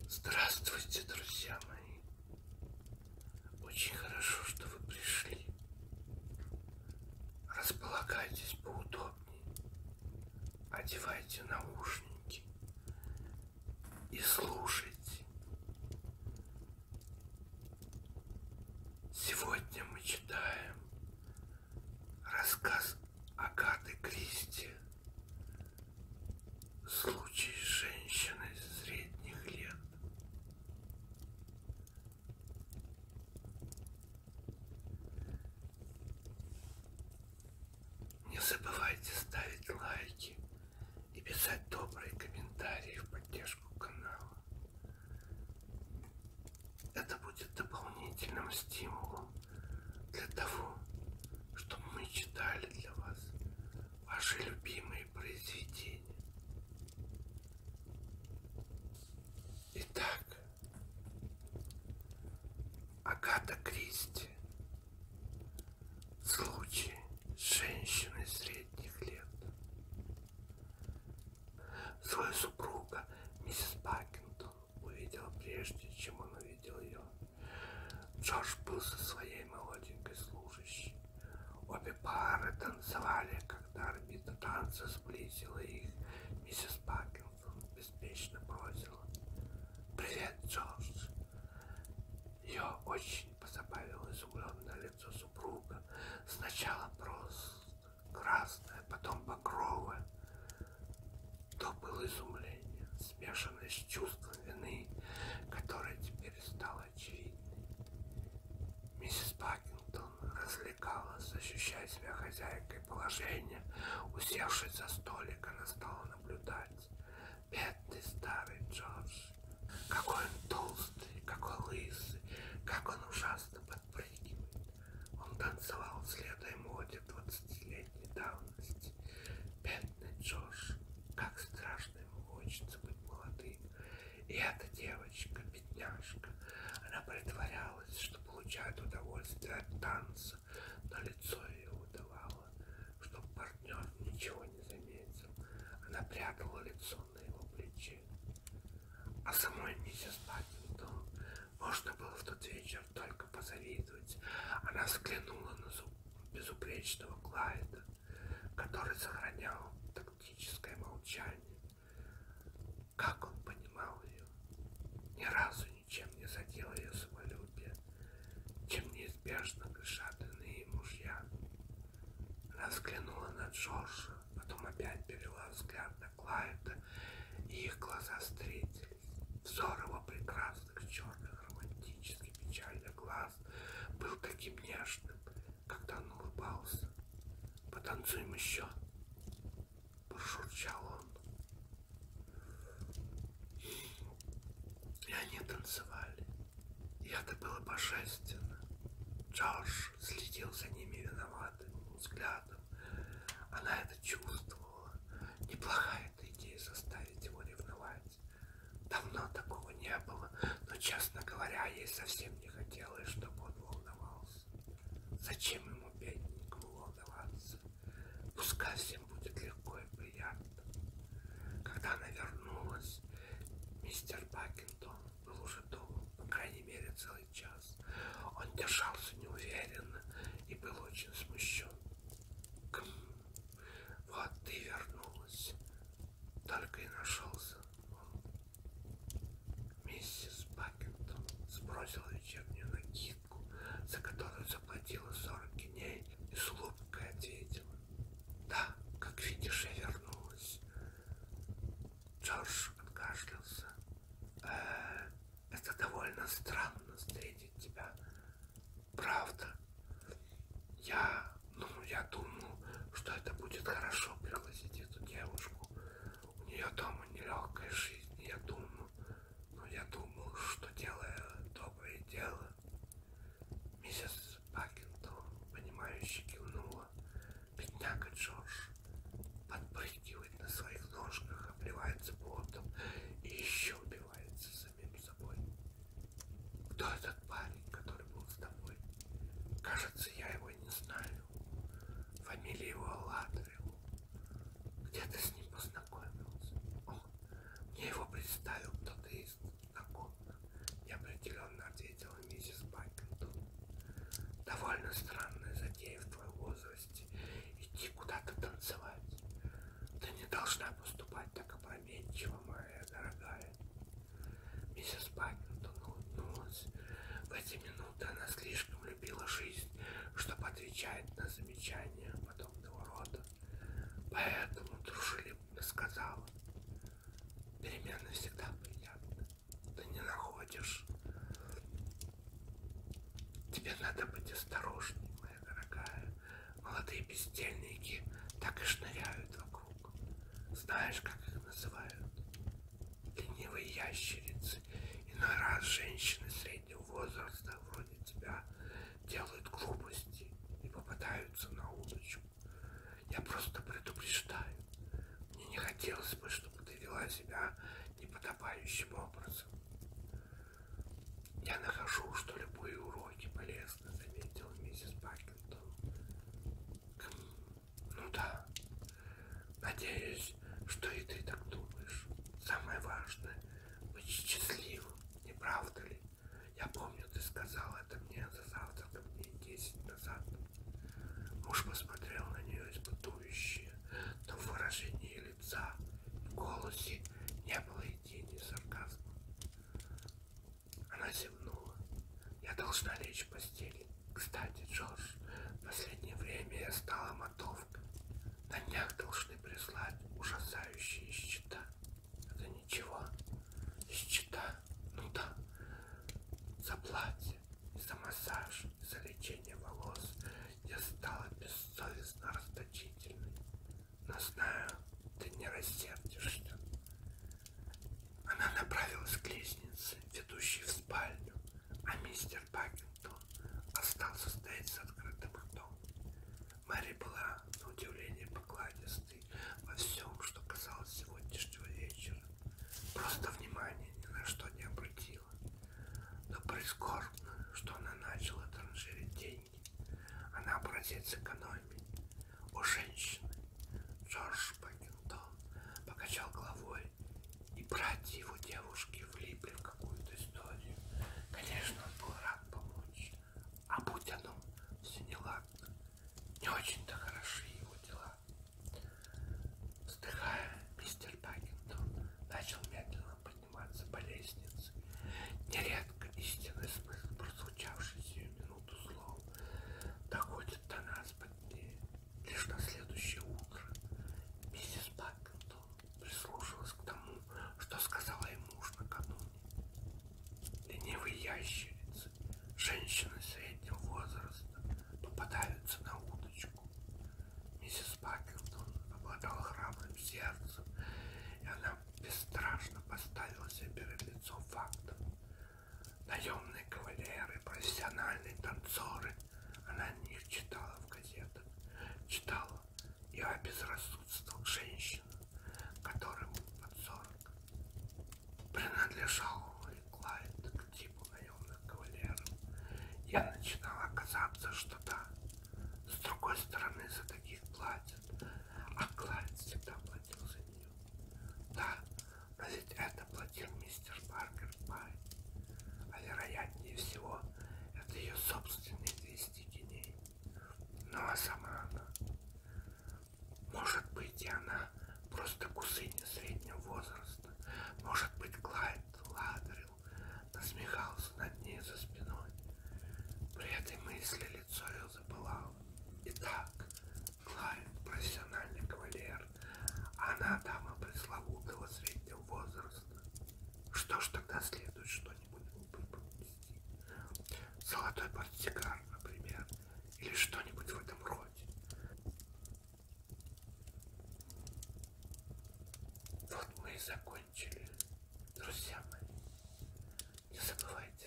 Здравствуйте, друзья мои! Очень хорошо, что вы пришли. Располагайтесь поудобнее, одевайте наушники и слушайте. Сегодня мы читаем рассказ Агаты Кристи «Случай с женщиной средних лет». Не забывайте ставить лайки и писать добрые комментарии в поддержку канала. Это будет дополнительным стимулом для того, чтобы мы читали для вас ваши любимые произведения. Итак, Агата Кристи «Случай с женщиной средних лет». Свою супругу, миссис Пакингтон, увидела прежде, чем он увидел ее. Джордж был со своей молоденькой служащей. Обе пары танцевали, когда орбита танца сблизила их. Миссис Пакингтон беспечно бросила: «Привет, Джордж!» Ее очень позабавило изумленное лицо супруга. Сначала просто красное, потом багровое. То было изумление, смешанное с чувством вины, которое теперь стало очевидной. Миссис Пакингтон развлекалась, ощущая себя хозяйкой положения. Усевшись за столик, она стала наблюдать. Бедный старый Джордж. Какой он толстый, какой лысый, как он ужасно подпрыгивает. Он танцевал, следуя моде 20-летней давности. Бедный Джордж. Как страшно ему хочется быть молодым. И эта девочка, бедняжка, она притворялась, что получает удовольствие от танца, но лицо ее выдавало, чтобы партнер ничего не заметил. Она прятала лицо на его плече. А самой миссис Пакингтон можно было в тот вечер только позавидовать. Она взглянула на безупречного Клайда, который сохранял тактическое молчание. Как он понимал ее, ни разу ничем не задел ее самолюбие, чем неизбежно грешат иные мужья. Она взглянула на Джорджа, потом опять перевела взгляд на Клайда, и их глаза встретились. Взор его прекрасных черных романтически печальных глаз был таким нежным, когда он улыбался. «Потанцуем еще», — прошурчал он. И они танцевали, и это было божественно. Джордж следил за ними виноватым взглядом. Она это чувствовала. Неплохая эта идея заставить его ревновать. Давно такого не было, но, честно говоря, ей совсем не хотелось, чтобы он волновался. Зачем ему, бедненькому, волноваться? Пускай всем будет легко и приятно. Когда она вернулась, мистер Пакингтон был уже дома, по крайней мере, целый час. Он держался неуверенно и был очень смущен. «Вот ты вернулась», — только и нашелся он. Миссис Пакингтон сбросила вечернюю накидку, за которую заплатила 40 гиней, и с улыбкой ответила: «Да, как видишь, я вернулась». Джордж откашлялся. Это довольно странно встретить тебя. Правда? Я думал, что это будет хорошо пригласить эту девушку. У нее дома нелегкая жизнь, я думал, что делая доброе дело». Миссис Пакингтон, понимающе кивнула. Бедняга Джордж подпрыгивает на своих ножках, обливается потом и еще убивается самим собой. «Кто этот парень, который был с тобой? Кажется, я его не знаю. Фамилия его Ладрилл. Где ты с ним познакомился?» «О, мне его представил кто-то из знакомых». Миссис Пакингтон улыбнулась. В эти минуты она слишком любила жизнь, чтобы отвечать на замечания подобного рода. Поэтому дружелюбно сказала: перемены всегда приятны. Ты не находишь? Тебе надо быть осторожней, моя дорогая. Молодые бездельники так и шныряют вокруг. Знаешь, как их называют? Ленивые ящерицы. Иной раз женщины среднего возраста, вроде тебя, делают глупости и попадаются на удочку. Я просто предупреждаю. Мне не хотелось бы, чтобы ты вела себя неподобающим образом. Я нахожу, что любые уроки полезны, заметила миссис Пакингтон. Ну да, надеюсь, что и ты так думаешь. Самое важное — быть счастливым, не правда ли? Я помню, ты сказал это мне за завтраком дней 10 назад. Муж посмотрел на нее испытующе, но в выражении лица и в голосе не было и тени сарказма. Она зевнула. Я должна лечь в постели. Кстати, Джордж, в последнее время я стала мотовкой. На днях должны прислать ужасающие счета. Это ничего. Счета? Ну да. За платье, и за массаж, и за лечение волос я стала бессовестно расточительной. Но знаю, ты не рассердишься. Она направилась к лестнице, ведущей в спальню, а мистер Пакингтон остался стоять с открытым ртом. Мэри была, на удивление, покладистой во всем, что касалось сегодняшнего вечера. Просто внимания ни на что не обратила. Но прискорбно, что она начала транжирить деньги. Она образец экономии. У женщины. Джордж Пакингтон покачал головой, и братья его девушки влипли в какую-то историю. Конечно, он был рад помочь. А будь оно все неладно, не очень-то хороши его дела. Вздыхая, мистер Пакингтон начал медленно подниматься по лестнице. Нередко истинный смысл, прозвучавший сию минуту слов, доходит до нас позднее. Лишь на следующее утро миссис Пакингтон прислушалась к тому, что сказала ей муж накануне. Ленивые ящерицы, женщины среднего возраста, попадаются на удочку. Миссис Пакингтон обладала храбрым сердцем, и она бесстрашно поставила себя перед лицом фактов. Наемные кавалеры, профессиональные танцоры, она о них читала в газетах, читала и о безрассудстве женщин, которым под 40. Принадлежал и Клайд к типу наемных кавалеров. Я начинала казаться, что да. С другой стороны, за таких платят, а Клайд всегда платил за нее. Да, но ведь это платил мистер Паркер Пай. А вероятнее всего, это ее собственные 200 гиней. Ну а сама она... Может быть, и она просто кузыня среднего возраста. Может быть, Клайд ладрил, насмехался над ней за спиной. При этой мысли лицо ее запылало. Итак, Клайд профессиональный кавалер, а она дама пресловутого среднего возраста. Что ж тогда следует что-нибудь выпустить? Золотой портсигар, например, или что-нибудь в этом роде. Вот мы и закончили, друзья мои. Не забывайте